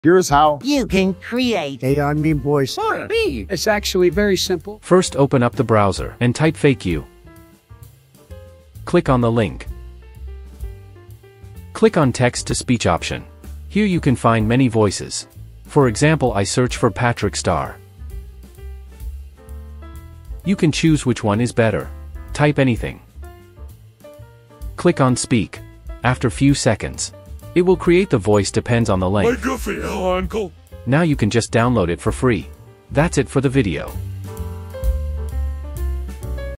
Here's how You can create AI meme voice. It's actually very simple. First, open up the browser and type FAQ. Click on the link. Click on text-to-speech option. Here you can find many voices. For example, I search for Patrick Star. You can choose which one is better. Type anything. Click on speak. After few seconds, it will create the voice, depends on the length. Uncle. Now you can just download it for free. That's it for the video.